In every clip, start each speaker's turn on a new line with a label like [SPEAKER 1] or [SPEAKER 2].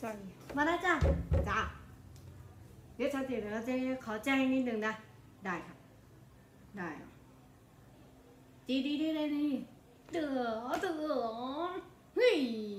[SPEAKER 1] สั่ง
[SPEAKER 2] มาแล้วจ้ะจ้ะเดี๋ยวเราจะขอแจ้งนิดนึงนะได้ครับได้จีดีได้เลยนี่เดือเฮ้ย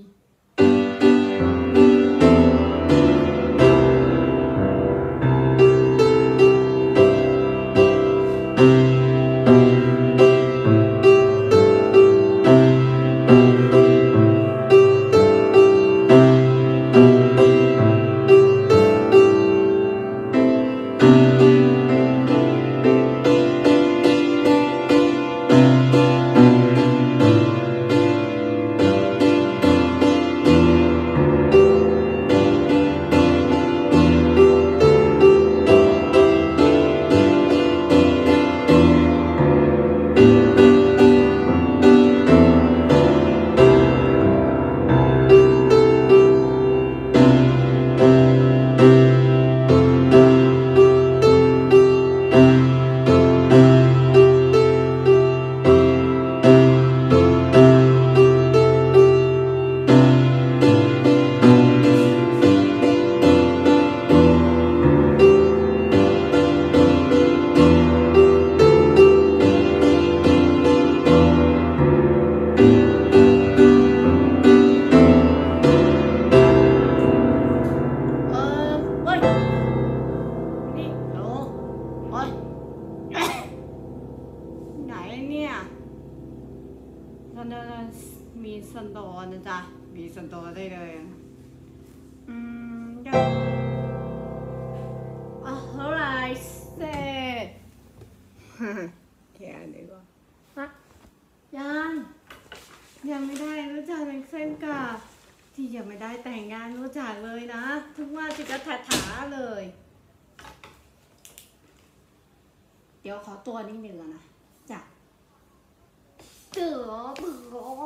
[SPEAKER 2] มีสันโดนะจ๊ะมีสันโดได้เลยเดี๋ยวalright set แค่นี้ก็ฮะยังไม่ได้รู้จักเป็นเส้นกับที่ยังไม่ได้แต่งงานรู้จักเลยนะทุกว่าจะกระถาเลยเดี๋ยวขอตัวนิดนึงนะจ้ะเดือ